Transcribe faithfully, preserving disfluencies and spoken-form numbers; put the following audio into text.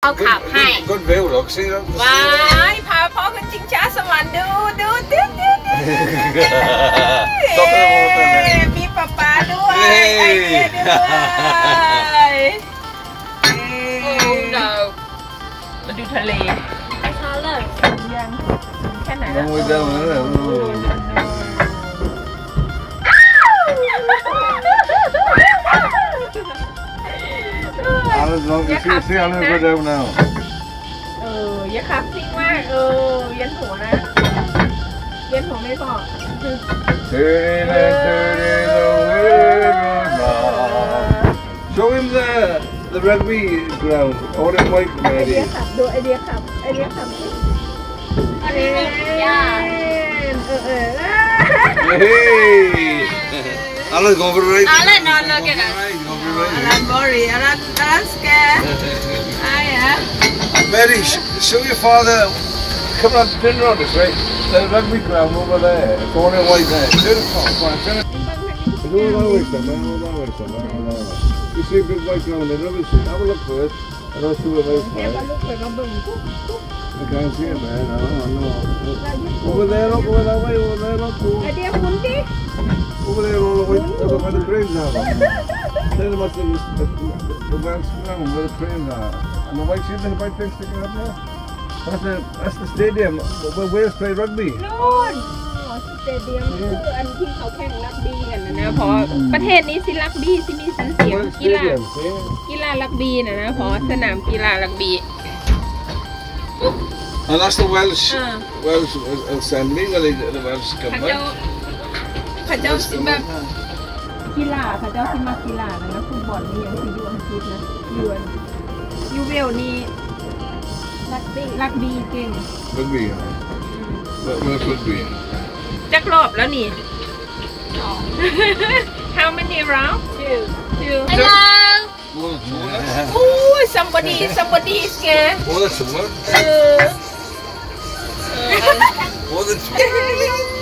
เขาขับให้ก็เร็วหรอกสิครับว้ายพาพ่อขึ้นชิงช้าสวรรค์ดูดูดูดูดูมีป๊าป๊าด้วยไอเดียด้วยโอ้ no มาดูทะเลไปทะเลยังแค่ไหนแล้วโอ้โห Alles nog eens zien, zie je nu wat nou? เอออย่าขับซิ่งมากเออเวียนหัวนะเวียนหัวไม่พอ Show him the the rugby ground. All in white ไอเดีย ready. ขับดูไอเดียขับไอเดียขับอันนี้ยาเออเออ Hey! Alles going for the right. อะไรนอนเลยกันอะไรบอรี่อะไรอะไรสแกร์ไอ้อะ Mary, show your father. Come on, turn around this way. The rugby ground over there. It's all in white there. Turn it on, come on, turn it. Go that way, son, man. Go that way, son, man. Go that way. You see a big white ground there. Have a, have a look first. And I'll see what those are. I can't see it, man. I don't know. Over there, look, over that way, over there, look. Over, ไอเดียคุณดิ over there, all the way, over where the cranes are. Tell them what's the, the, the vast ground where the cranes are. And the white, see the white thing sticking up there? That's the, that's the stadium where Wales play rugby. นู่นสเตเดียมคืออันที่เขาแข่งรักบี้กันนะนะเพราะประเทศนี้สิรักบี้สิมีชื่อเสียงกีฬากีฬารักบี้นะนะเพราะสนามกีฬารักบี้ And that's the Welsh, Welsh assembly where they, the Welsh เขา come เจ้า back. เขาเจ้าสิแบบกีฬาเขาเจ้าสิมากีฬานะนะฟุตบอลนี่ยังสิอยู่อังกฤษนะอยู่อันยูเวลนี่รักบี้รักบี้เก่ง Rugby, yeah. Where's rugby? จักรอบแล้วนี่ How many rounds? Two. Two. Hello. Oh, somebody, somebody is scared. More than two. Uh, More than two.